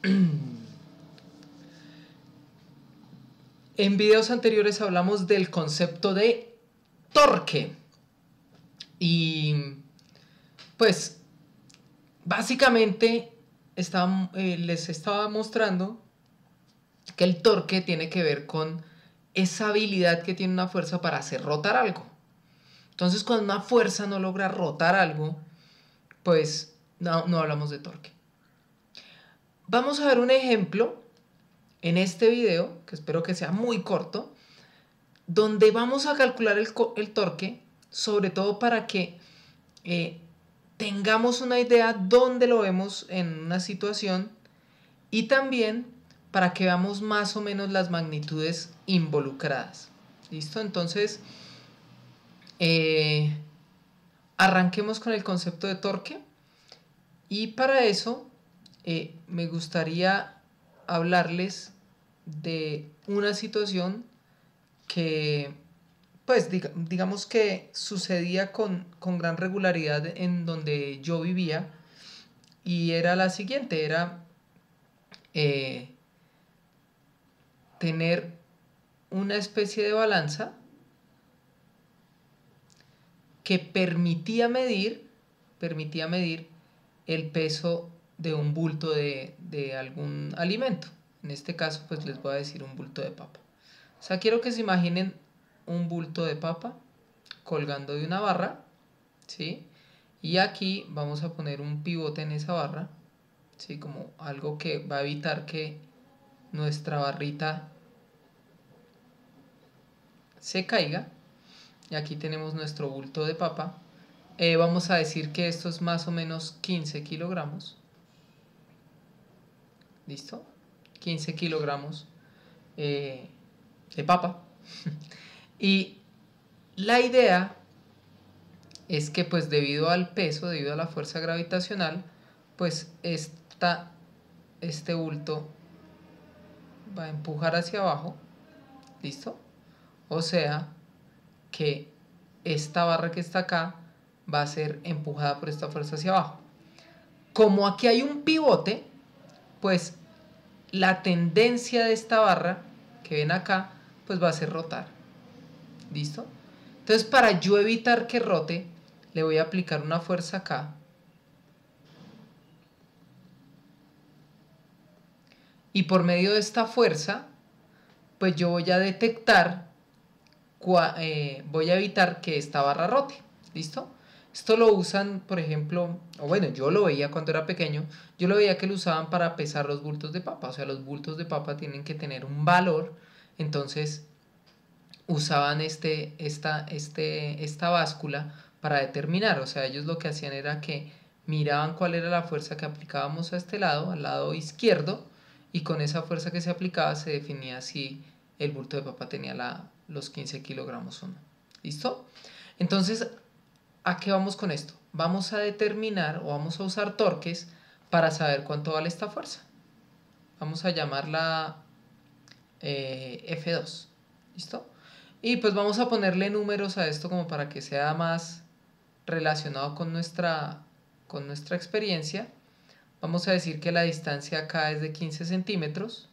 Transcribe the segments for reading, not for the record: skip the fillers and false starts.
En videos anteriores hablamos del concepto de torque. Y pues básicamente les estaba mostrando que el torque tiene que ver con esa habilidad que tiene una fuerza para hacer rotar algo. Entonces, cuando una fuerza no logra rotar algo, pues no hablamos de torque. Vamos a ver un ejemplo en este video, que espero que sea muy corto, donde vamos a calcular el torque, sobre todo para que tengamos una idea dónde lo vemos en una situación y también para que veamos más o menos las magnitudes involucradas. ¿Listo? Entonces, arranquemos con el concepto de torque y para eso me gustaría hablarles de una situación que pues digamos que sucedía con gran regularidad en donde yo vivía y era la siguiente, era tener una especie de balanza que permitía medir el peso de un bulto de algún alimento. En este caso pues les voy a decir un bulto de papa. O sea, quiero que se imaginen un bulto de papa colgando de una barra, ¿sí? Y aquí vamos a poner un pivote en esa barra, ¿sí? Como algo que va a evitar que nuestra barrita se caiga. Y aquí tenemos nuestro bulto de papa. Vamos a decir que esto es más o menos 15 kilogramos. ¿Listo? 15 kilogramos de papa. Y la idea es que pues debido al peso, debido a la fuerza gravitacional, pues este bulto va a empujar hacia abajo. ¿Listo? O sea que esta barra que está acá va a ser empujada por esta fuerza hacia abajo. Como aquí hay un pivote, pues la tendencia de esta barra que ven acá, pues va a ser rotar. ¿Listo? Entonces, para yo evitar que rote, le voy a aplicar una fuerza acá. Y por medio de esta fuerza, pues yo voy a detectar, voy a evitar que esta barra rote. ¿Listo? Esto lo usan, por ejemplo, o bueno, yo lo veía cuando era pequeño, yo lo veía que lo usaban para pesar los bultos de papa. O sea, los bultos de papa tienen que tener un valor, entonces usaban esta báscula para determinar. O sea, ellos lo que hacían era que miraban cuál era la fuerza que aplicábamos a este lado, al lado izquierdo, y con esa fuerza que se aplicaba se definía si el bulto de papa tenía los 15 kilogramos o no. ¿Listo? Entonces, ¿a qué vamos con esto? Vamos a determinar o vamos a usar torques para saber cuánto vale esta fuerza. Vamos a llamarla F2. ¿Listo? Y pues vamos a ponerle números a esto como para que sea más relacionado con nuestra experiencia. Vamos a decir que la distancia acá es de 15 centímetros.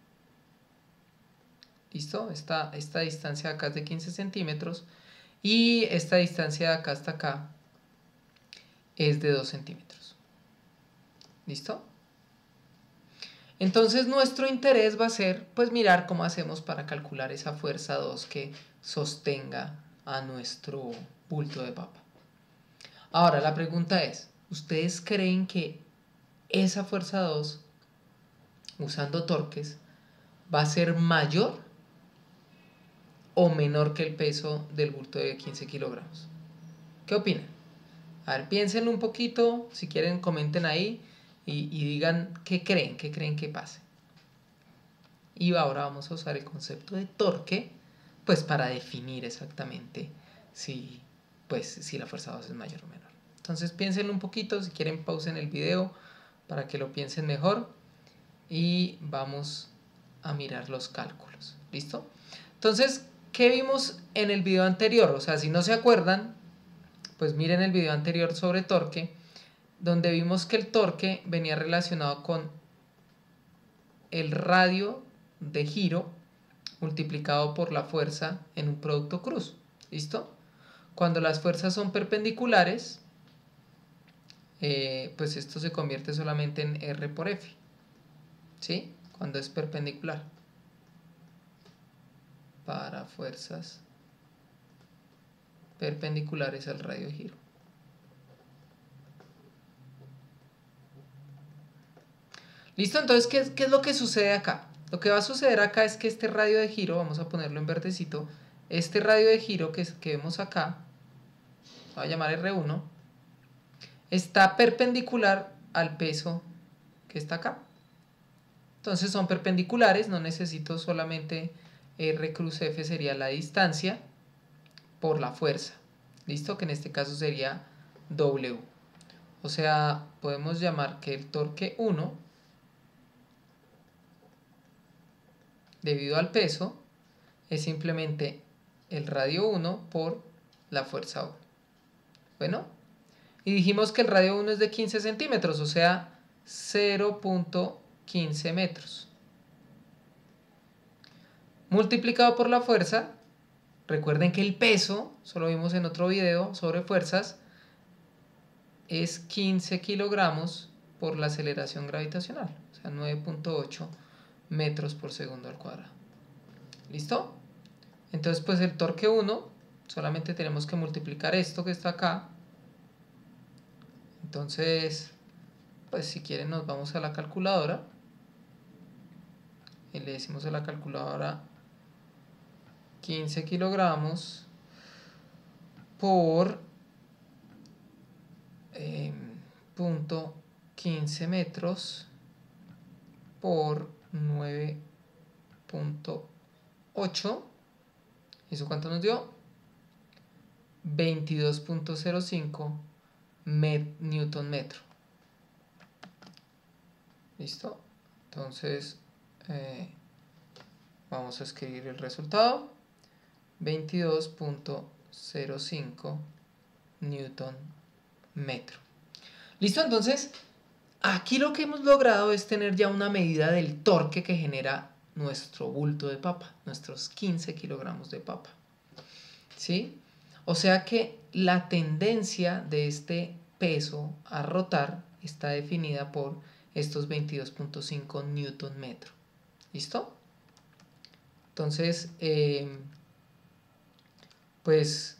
¿Listo? Esta distancia acá es de 15 centímetros. Y esta distancia de acá hasta acá es de 2 centímetros. ¿Listo? Entonces nuestro interés va a ser pues mirar cómo hacemos para calcular esa fuerza 2 que sostenga a nuestro bulto de papa. Ahora la pregunta es, ¿ustedes creen que esa fuerza 2 usando torques va a ser mayor o menor que el peso del bulto de 15 kilogramos? ¿Qué opinan? A ver, piénsenlo un poquito, si quieren comenten ahí y digan qué creen que pase. Y ahora vamos a usar el concepto de torque pues para definir exactamente si la fuerza 2 es mayor o menor. Entonces piénsenlo un poquito, si quieren pausen el video para que lo piensen mejor y vamos a mirar los cálculos. ¿Listo? Entonces, ¿qué vimos en el video anterior? O sea, si no se acuerdan, pues miren el video anterior sobre torque, donde vimos que el torque venía relacionado con el radio de giro multiplicado por la fuerza en un producto cruz. ¿Listo? Cuando las fuerzas son perpendiculares, pues esto se convierte solamente en R por F. ¿Sí? Cuando es perpendicular. Para fuerzas perpendiculares al radio de giro. ¿Listo? Entonces, ¿qué es lo que sucede acá? Lo que va a suceder acá es que este radio de giro, vamos a ponerlo en verdecito, este radio de giro que vemos acá, voy a llamar R1, está perpendicular al peso que está acá. Entonces son perpendiculares, no necesito solamente R cruz F, sería la distancia por la fuerza. ¿Listo? Que en este caso sería W. O sea, podemos llamar que el torque 1, debido al peso, es simplemente el radio 1 por la fuerza 1. Bueno, y dijimos que el radio 1 es de 15 centímetros, o sea, 0.15 metros. Multiplicado por la fuerza, recuerden que el peso, eso lo vimos en otro video sobre fuerzas, es 15 kilogramos por la aceleración gravitacional, o sea, 9.8 metros por segundo al cuadrado. ¿Listo? Entonces, pues el torque 1, solamente tenemos que multiplicar esto que está acá. Entonces, pues si quieren nos vamos a la calculadora y le decimos a la calculadora 15 kilogramos por punto 15 metros por 9.8. ¿Eso cuánto nos dio? 22.05 newton metro. ¿Listo? Entonces vamos a escribir el resultado. 22.05 newton metro. ¿Listo? Entonces, aquí lo que hemos logrado es tener ya una medida del torque que genera nuestro bulto de papa, nuestros 15 kilogramos de papa. ¿Sí? O sea que la tendencia de este peso a rotar está definida por estos 22.5 newton metro. ¿Listo? Entonces, pues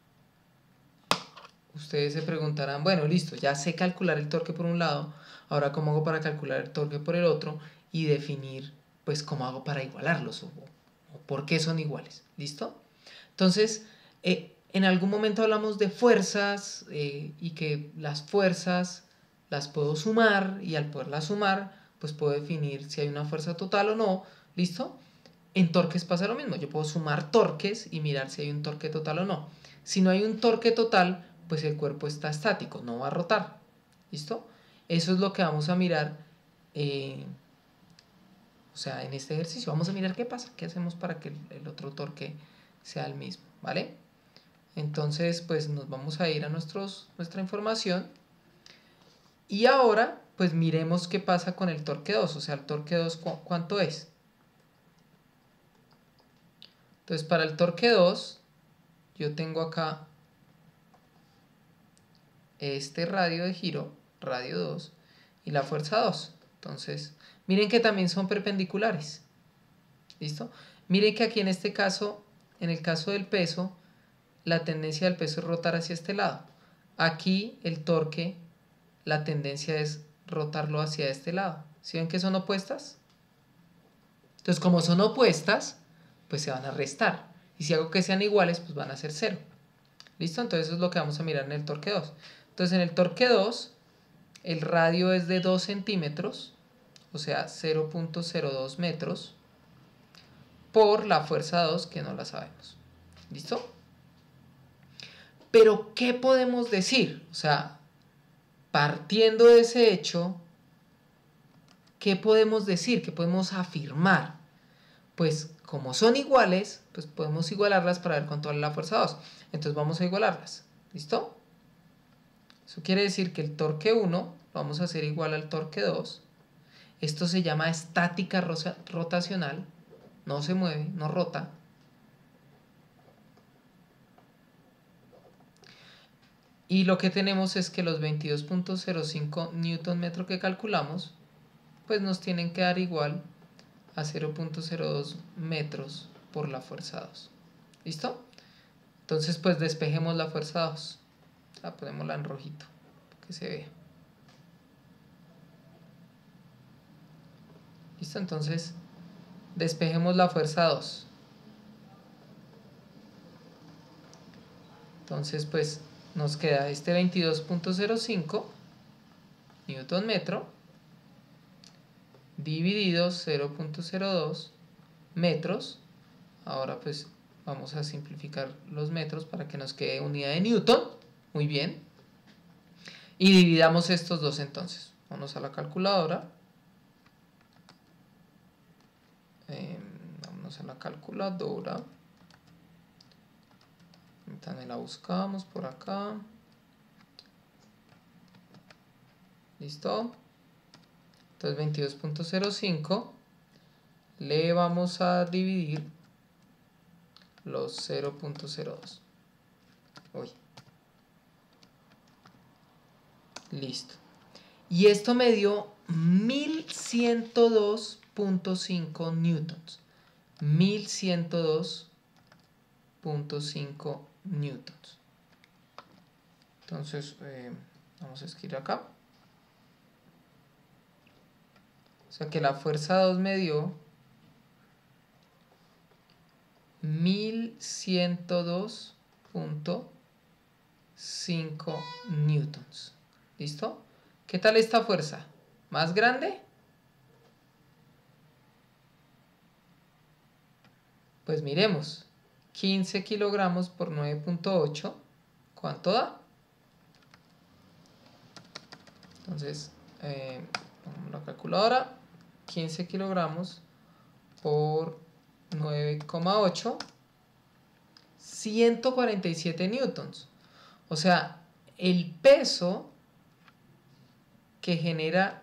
ustedes se preguntarán, bueno, listo, ya sé calcular el torque por un lado, ahora cómo hago para calcular el torque por el otro y definir, pues, cómo hago para igualarlos o por qué son iguales. ¿Listo? Entonces, en algún momento hablamos de fuerzas y que las fuerzas las puedo sumar y al poderlas sumar, pues puedo definir si hay una fuerza total o no. ¿Listo? En torques pasa lo mismo, yo puedo sumar torques y mirar si hay un torque total o no. Si no hay un torque total, pues el cuerpo está estático, no va a rotar. ¿Listo? Eso es lo que vamos a mirar, o sea, en este ejercicio. Vamos a mirar qué pasa, qué hacemos para que el otro torque sea el mismo, ¿vale? Entonces, pues nos vamos a ir a nuestra información. Y ahora, pues miremos qué pasa con el torque 2, o sea, el torque 2, ¿cuánto es? Entonces, para el torque 2, yo tengo acá este radio de giro, radio 2, y la fuerza 2. Entonces, miren que también son perpendiculares. ¿Listo? Miren que aquí en este caso, en el caso del peso, la tendencia del peso es rotar hacia este lado. Aquí el torque, la tendencia es rotarlo hacia este lado. ¿Sí ven que son opuestas? Entonces, como son opuestas, pues se van a restar. Y si hago que sean iguales, pues van a ser 0. ¿Listo? Entonces eso es lo que vamos a mirar en el torque 2. Entonces en el torque 2, el radio es de 2 centímetros, o sea 0.02 metros, por la fuerza 2 que no la sabemos. ¿Listo? Pero ¿qué podemos decir? O sea, partiendo de ese hecho, ¿qué podemos decir? ¿Qué podemos afirmar? Pues como son iguales, pues podemos igualarlas para ver cuánto vale la fuerza 2. Entonces vamos a igualarlas. ¿Listo? Eso quiere decir que el torque 1 lo vamos a hacer igual al torque 2. Esto se llama estática rotacional. No se mueve, no rota. Y lo que tenemos es que los 22.05 newton metro que calculamos, pues nos tienen que dar igual a 0.02 metros por la fuerza 2. ¿Listo? Entonces pues despejemos la fuerza 2. O sea, ponémosla en rojito, para que se vea. ¿Listo? Entonces despejemos la fuerza 2. Entonces pues nos queda este 22.05 newton metro dividido 0.02 metros. Ahora pues vamos a simplificar los metros para que nos quede unidad de newton. Muy bien. Y dividamos estos dos entonces. Vamos a la calculadora. Vámonos a la calculadora. También la buscamos por acá. ¿Listo? Entonces 22.05 le vamos a dividir los 0.02. Uy. Listo. Y esto me dio 1102.5 newtons. 1102.5 newtons. Entonces, vamos a escribir acá. O sea que la fuerza 2 me dio 1102.5 newtons. ¿Listo? ¿Qué tal esta fuerza? ¿Más grande? Pues miremos. 15 kilogramos por 9.8. ¿Cuánto da? Entonces, vamos a la calculadora. 15 kilogramos por 9,8. 147 newtons. O sea, el peso que genera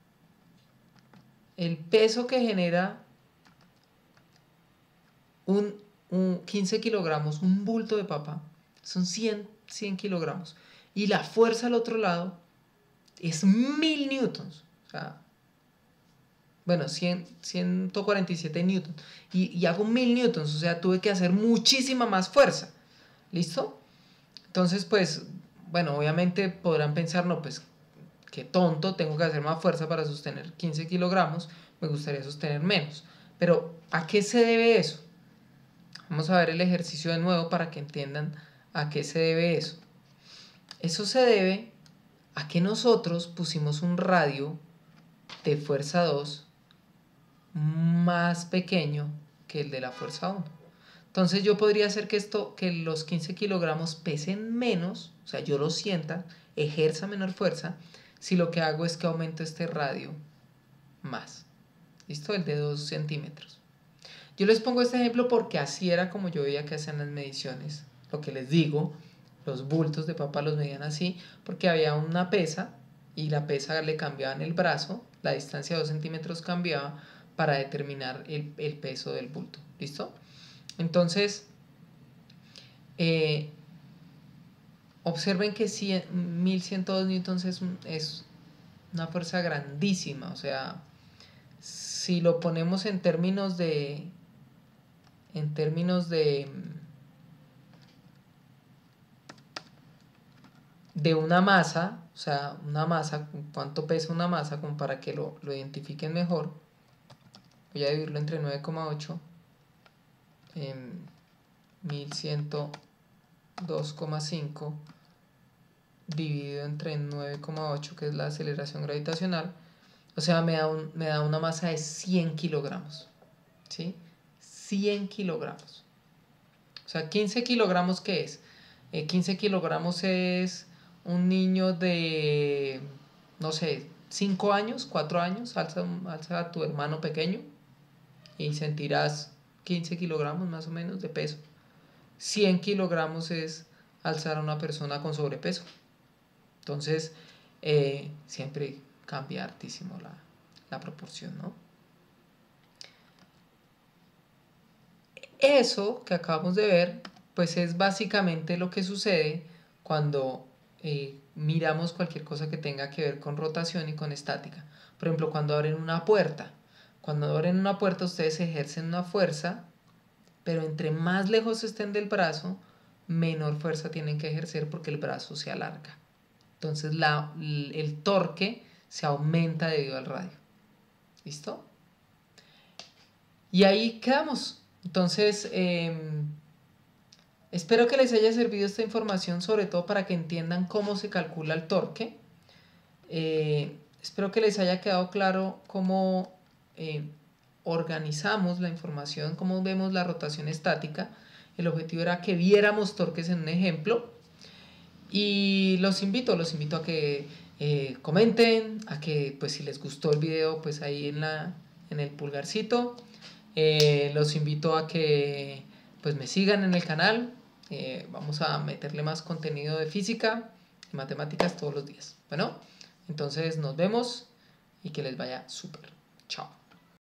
un 15 kilogramos, un bulto de papa, son 100 kilogramos. Y la fuerza al otro lado es 1000 newtons. O sea, bueno, 147 newtons. Y hago 1000 newtons, o sea, tuve que hacer muchísima más fuerza. ¿Listo? Entonces, pues, bueno, obviamente podrán pensar, no, pues, qué tonto, tengo que hacer más fuerza para sostener 15 kilogramos, me gustaría sostener menos. Pero, ¿a qué se debe eso? Vamos a ver el ejercicio de nuevo para que entiendan a qué se debe eso. Eso se debe a que nosotros pusimos un radio de fuerza 2 más pequeño que el de la fuerza 1. Entonces yo podría hacer que los 15 kilogramos pesen menos, o sea, yo lo sienta, ejerza menor fuerza, si lo que hago es que aumento este radio más. ¿Listo? El de 2 centímetros. Yo les pongo este ejemplo porque así era como yo veía que hacían las mediciones. Lo que les digo, los bultos de papa los medían así, porque había una pesa y la pesa le cambiaban el brazo, la distancia de 2 centímetros cambiaba para determinar el peso del bulto. ¿Listo? Entonces, observen que 1102 newtons es una fuerza grandísima. O sea, si lo ponemos en términos de una masa, o sea, una masa, cuánto pesa una masa, como para que lo identifiquen mejor. Voy a dividirlo entre 9,8 en 1102,5 dividido entre 9,8, que es la aceleración gravitacional. O sea, me da una masa de 100 kilogramos. ¿Sí? 100 kilogramos. O sea, 15 kilogramos, ¿qué es? 15 kilogramos es un niño de, no sé, 5 años, 4 años. Alza a tu hermano pequeño y sentirás 15 kilogramos más o menos de peso. 100 kilogramos es alzar a una persona con sobrepeso. Entonces, siempre cambia hartísimo la proporción, ¿no? Eso que acabamos de ver, pues es básicamente lo que sucede cuando miramos cualquier cosa que tenga que ver con rotación y con estática. Por ejemplo, cuando abren una puerta. Cuando abren una puerta ustedes ejercen una fuerza, pero entre más lejos estén del brazo, menor fuerza tienen que ejercer porque el brazo se alarga. Entonces el torque se aumenta debido al radio. ¿Listo? Y ahí quedamos. Entonces, espero que les haya servido esta información, sobre todo para que entiendan cómo se calcula el torque. Espero que les haya quedado claro cómo organizamos la información, cómo vemos la rotación estática. El objetivo era que viéramos torques en un ejemplo. Y los invito a que comenten, a que pues si les gustó el video, pues ahí en el pulgarcito. Los invito a que pues me sigan en el canal. Vamos a meterle más contenido de física y matemáticas todos los días. Bueno, entonces nos vemos y que les vaya súper. Chao.